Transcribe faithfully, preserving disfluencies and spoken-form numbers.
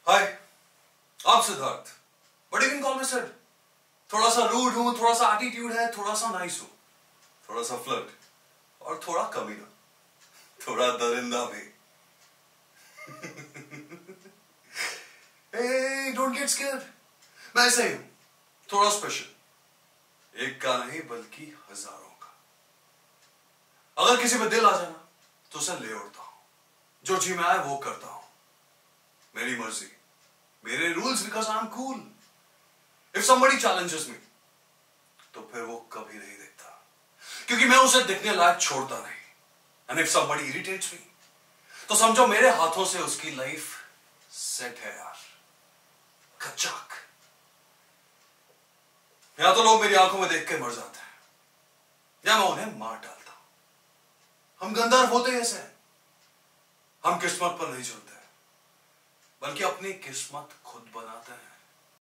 हाय, आप Siddharth, but you can call me Sid. थोड़ा सा रूड हूं, थोड़ा सा एटीट्यूड है, थोड़ा सा नाइस हूं, थोड़ा सा फ्लर्ट और थोड़ा कमीना, थोड़ा दरिंदा भी। Hey, don't get scared. मैं ऐसे ही हूं, थोड़ा स्पेशल, एक का नहीं बल्कि हजारों का। अगर किसी पे दिल आ जाना तो उसे ले उड़ता हूं, जो जी मैं आए वो करता हूं, मेरी मर्जी, मेरे rules, because I am cool. If somebody challenges me तो फिर वो कभी नहीं देखता, क्योंकि मैं उसे दिखने लायक छोड़ता नहीं। And if somebody irritates me तो समझो मेरे हाथों से उसकी लाइफ सेट है यार, कच्चाक। या तो लोग मेरी आंखों में देख के मर जाते हैं, या मैं उन्हें मार डालता हूं। हम गंधर्व होते ऐसे हैं, हम किस्मत पर नहीं चलते, बल्कि अपनी किस्मत खुद बनाते हैं।